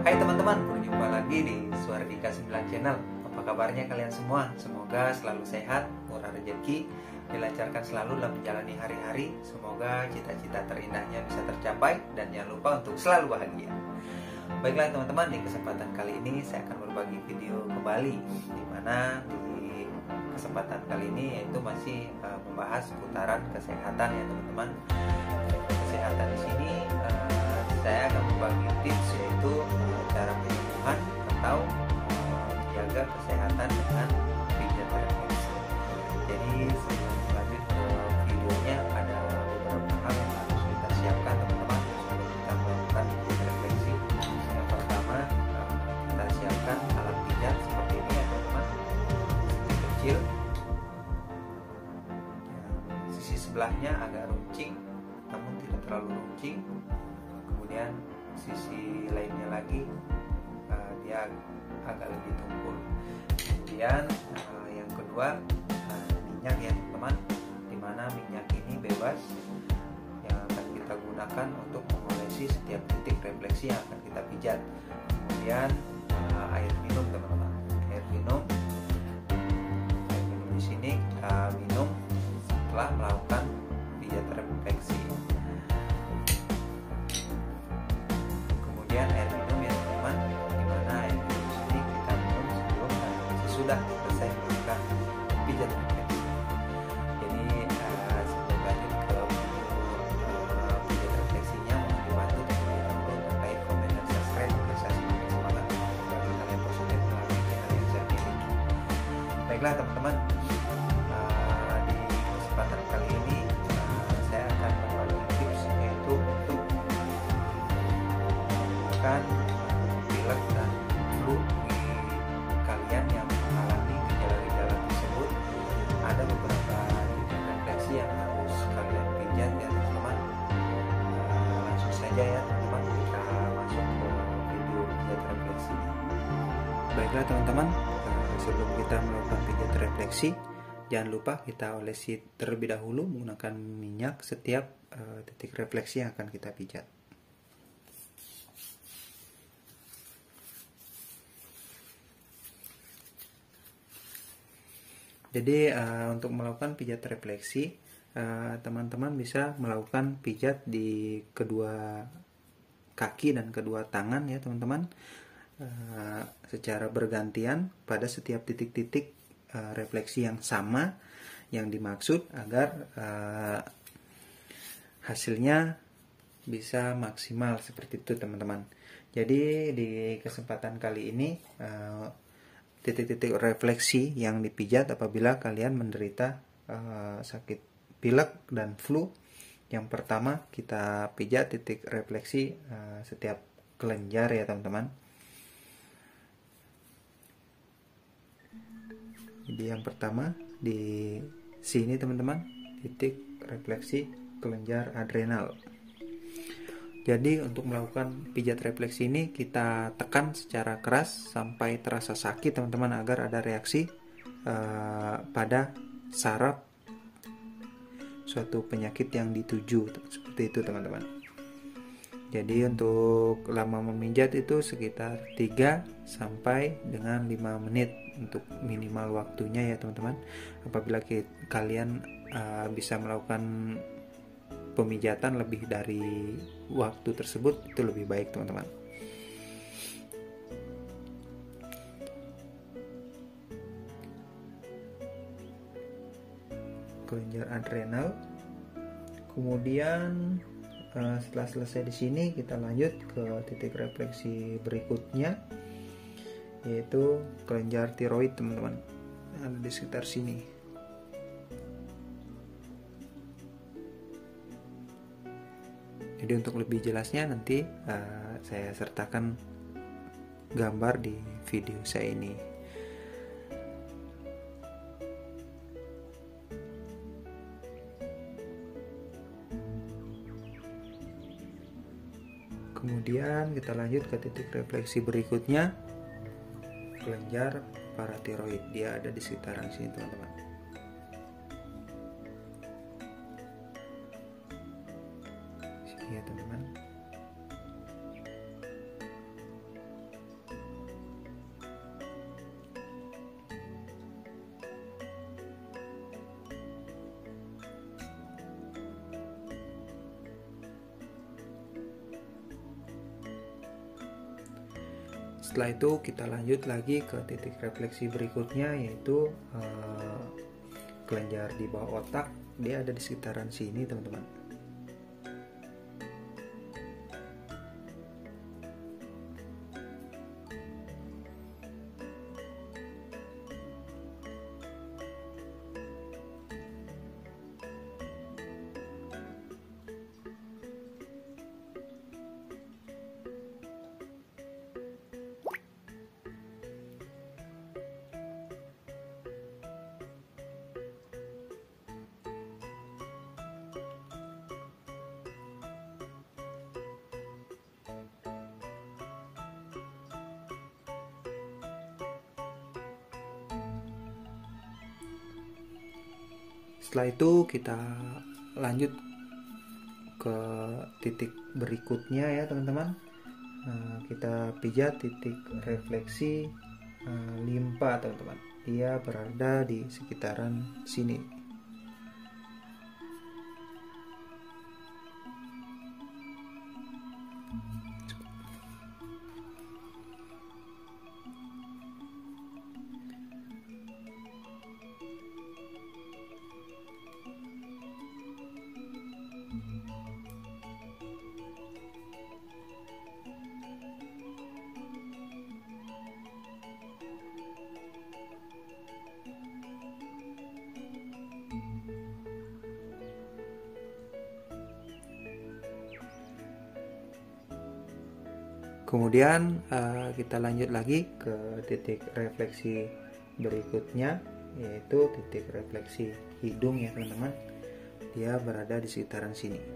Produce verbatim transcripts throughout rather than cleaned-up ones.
Hai teman-teman, berjumpa lagi di Suara Dika sembilan Channel. Apa kabarnya kalian semua? Semoga selalu sehat, murah rezeki, dilancarkan selalu dalam menjalani hari-hari. Semoga cita-cita terindahnya bisa tercapai dan jangan lupa untuk selalu bahagia. Baiklah teman-teman, di kesempatan kali ini saya akan berbagi video kembali, di mana di kesempatan kali ini yaitu masih uh, membahas seputaran kesehatan ya teman-teman. Kesehatan di sini uh, saya akan berbagi tips, yaitu uh, cara penyembuhan atau uh, menjaga kesehatan dengan pijat refleksi. Jadi sebelum lanjut ke videonya, ada beberapa hal yang harus kita siapkan teman-teman sebelum kita melakukan pijat refleksi. Yang pertama, uh, kita siapkan alat pijat seperti ini ya teman-teman, sedikit kecil. Sisi sebelahnya agak runcing, namun tidak terlalu runcing. Kemudian sisi lainnya lagi uh, dia agak lebih tumpul. Kemudian uh, yang kedua, uh, minyak ya teman-teman, dimana minyak ini bebas yang akan kita gunakan untuk mengolesi setiap titik refleksi yang akan kita pijat. Kemudian uh, air minum teman-teman, air minum air minum di sini kita minum setelah melakukan pijat refleksi. Kemudian air minum ya teman-teman, dimana air minum di sini kita minum sebelum dan sesudah selesai melakukan pijat refleksi. Jadi uh, sebelum lanjut ke video uh, pijat refleksinya, mohon dibantu teman-teman untuk like, komen, dan subscribe agar saya semakin semangat membagi kalian positif melalui channel yang saya miliki. Baiklah teman-teman, uh, di kesempatan kali ini uh, saya akan berbagi tips, yaitu untuk menemukan pilek dan flu di kalian yang mengalami gejala-gejala tersebut. Ada beberapa titik refleksi yang harus kalian pijat ya teman-teman. Uh, langsung saja ya teman-teman, kita masuk ke video pijat refleksi. Baiklah teman-teman, uh, sebelum kita melakukan pijat refleksi, jangan lupa kita olesi terlebih dahulu menggunakan minyak setiap uh, titik refleksi yang akan kita pijat. Jadi uh, untuk melakukan pijat refleksi, teman-teman uh, bisa melakukan pijat di kedua kaki dan kedua tangan ya teman-teman, uh, secara bergantian pada setiap titik-titik uh, refleksi yang sama yang dimaksud, agar uh, hasilnya bisa maksimal seperti itu teman-teman. Jadi di kesempatan kali ini uh, titik-titik refleksi yang dipijat apabila kalian menderita uh, sakit pilek dan flu. Yang pertama, kita pijat titik refleksi uh, setiap kelenjar ya teman-teman. Jadi yang pertama di sini teman-teman, titik refleksi kelenjar adrenal. Jadi untuk melakukan pijat refleksi ini kita tekan secara keras sampai terasa sakit teman-teman, agar ada reaksi uh, pada saraf suatu penyakit yang dituju, seperti itu teman-teman. Jadi untuk lama memijat itu sekitar tiga sampai dengan lima menit untuk minimal waktunya ya teman-teman. Apabila kalian uh, bisa melakukan pemijatan lebih dari waktu tersebut, itu lebih baik teman-teman. Kelenjar adrenal. Kemudian uh, setelah selesai di sini, kita lanjut ke titik refleksi berikutnya, yaitu kelenjar tiroid teman-teman, ada di sekitar sini. Jadi untuk lebih jelasnya nanti uh, saya sertakan gambar di video saya ini. Kemudian kita lanjut ke titik refleksi berikutnya, kelenjar paratiroid. Dia ada di sekitaran sini teman-teman. ya teman-teman. Setelah itu kita lanjut lagi ke titik refleksi berikutnya, yaitu uh, kelenjar di bawah otak. Dia ada di sekitaran sini teman-teman. Setelah itu kita lanjut ke titik berikutnya ya teman-teman. Nah, kita pijat titik refleksi uh, limpa teman-teman. Dia berada di sekitaran sini. Kemudian uh, kita lanjut lagi ke titik refleksi berikutnya, yaitu titik refleksi hidung ya teman-teman. Dia berada di sekitaran sini.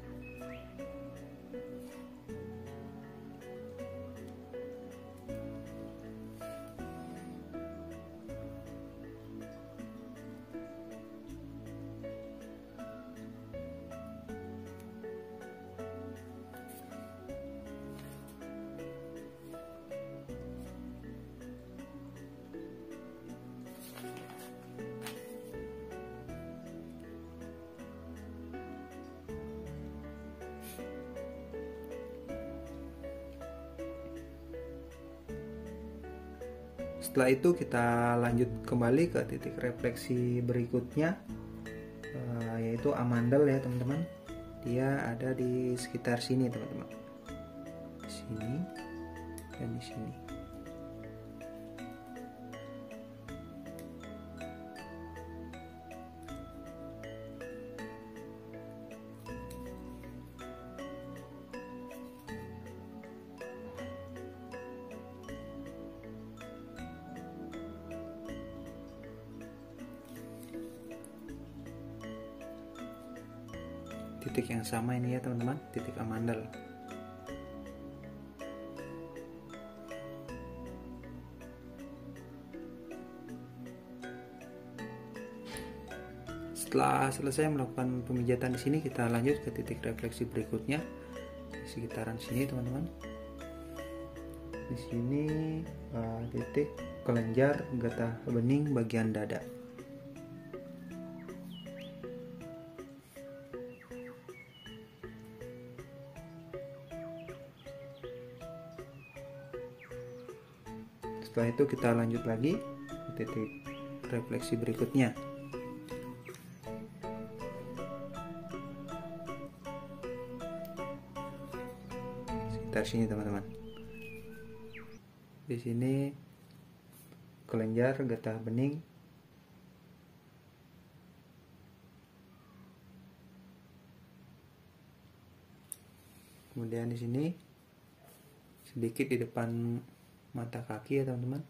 Setelah itu kita lanjut kembali ke titik refleksi berikutnya, yaitu amandel ya teman-teman. Dia ada di sekitar sini teman-teman, di sini dan di sini. Titik yang sama ini ya teman-teman, titik amandel. Setelah selesai melakukan pemijatan di sini, kita lanjut ke titik refleksi berikutnya di sekitaran sini teman-teman. Di sini uh, titik kelenjar getah bening bagian dada. Setelah itu kita lanjut lagi ke titik refleksi berikutnya. Sekitar sini teman-teman. Di sini kelenjar getah bening. Kemudian di sini sedikit di depan mata kaki ya teman-teman.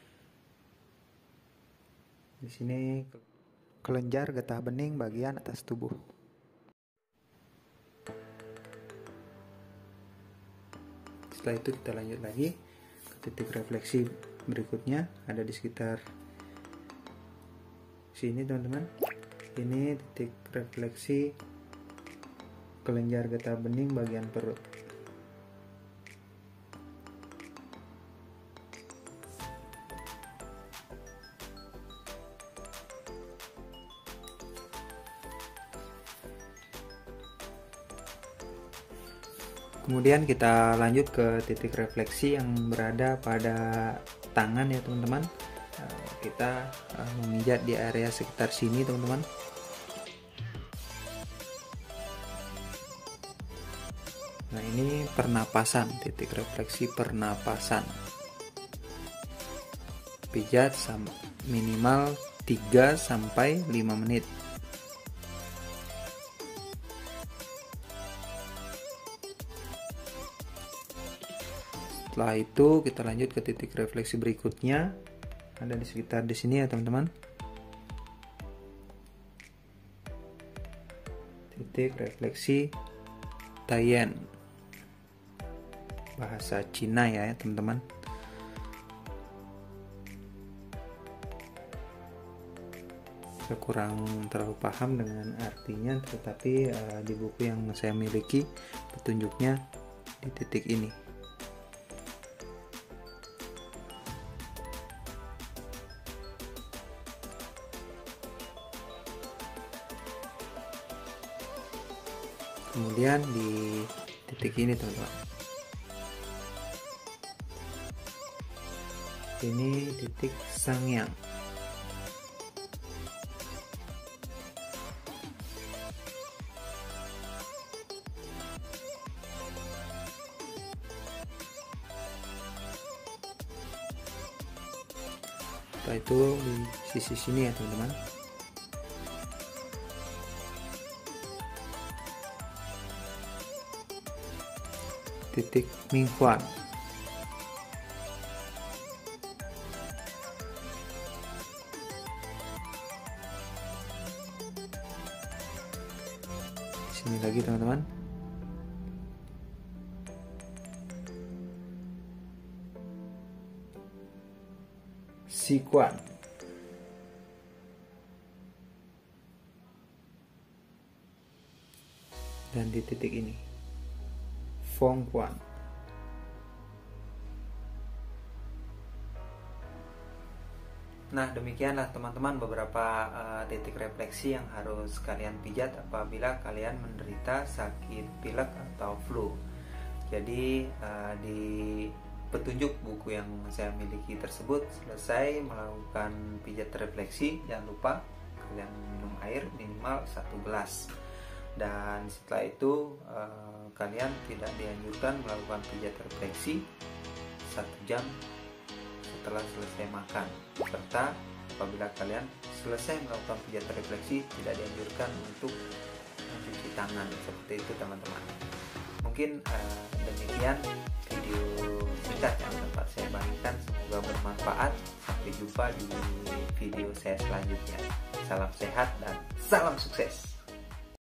Di sini kelenjar getah bening bagian atas tubuh. Setelah itu kita lanjut lagi ke titik refleksi berikutnya, ada di sekitar sini teman-teman. Ini titik refleksi kelenjar getah bening bagian perut. Kemudian kita lanjut ke titik refleksi yang berada pada tangan ya teman-teman. Kita memijat di area sekitar sini teman-teman. Nah, ini pernapasan, titik refleksi pernapasan. Pijat minimal tiga sampai lima menit. Setelah itu kita lanjut ke titik refleksi berikutnya, ada di sekitar di sini ya teman-teman. Titik refleksi Taiyan, bahasa Cina ya teman-teman. Saya kurang terlalu paham dengan artinya, tetapi uh, di buku yang saya miliki petunjuknya di titik ini. Kemudian di titik ini teman-teman, ini titik Sangyang. Setelah itu di sisi sini ya teman-teman. Titik Minghuan. Sini lagi teman-teman. Siquan. Dan di titik ini Fengquan. Nah, demikianlah teman-teman beberapa uh, titik refleksi yang harus kalian pijat apabila kalian menderita sakit pilek atau flu. Jadi uh, di petunjuk buku yang saya miliki tersebut, selesai melakukan pijat refleksi, jangan lupa kalian minum air minimal satu gelas. Dan setelah itu uh, kalian tidak dianjurkan melakukan pijat refleksi satu jam setelah selesai makan, serta apabila kalian selesai melakukan pijat refleksi tidak dianjurkan untuk mencuci tangan. Seperti itu teman-teman. Mungkin uh, demikian video singkat yang dapat saya bagikan, semoga bermanfaat. Sampai jumpa di video saya selanjutnya. Salam sehat dan salam sukses.